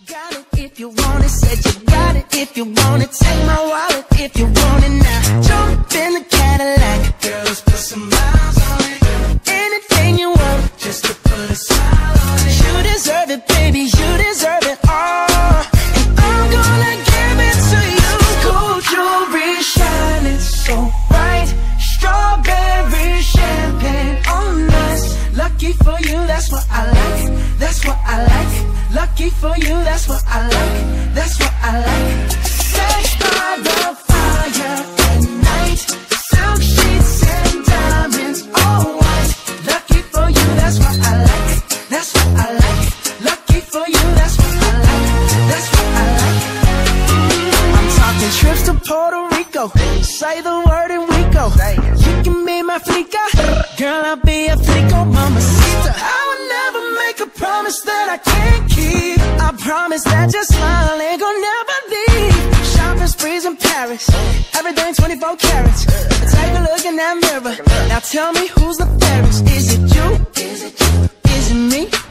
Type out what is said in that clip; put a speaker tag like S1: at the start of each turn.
S1: got it if you want it, said you got it if you want it. Take my wallet if you want it now. Jump in the Cadillac, girl, let's put some miles on it. Anything you want, just to put a smile on it. You deserve it, baby, you deserve it all. And I'm gonna give it to you. Gold jewelry shining so bright, strawberry champagne on us. Lucky for you, that's what I like, that's what I like. Lucky for you, that's what I like, that's what I like. Sex by the fire at night, silk sheets and diamonds, all white. Lucky for you, that's what I like, that's what I like. Lucky for you, that's what I like, that's what I like. I'm talking trips to Puerto Rico, say the word and we go. You can be my flica, girl, I'll be a flico, mamacita. I would never make a promise that I can't keep. I promise that your smile ain't gonna never leave. Shopping sprees in Paris, everything 24 carats. Take a look in that mirror, now tell me who's the fairest. Is it you? Is it you? Is it me?